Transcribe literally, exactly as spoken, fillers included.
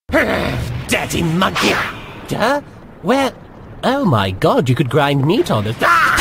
Dirty monkey! Huh? Where? Oh my god, you could grind meat on it. Ah!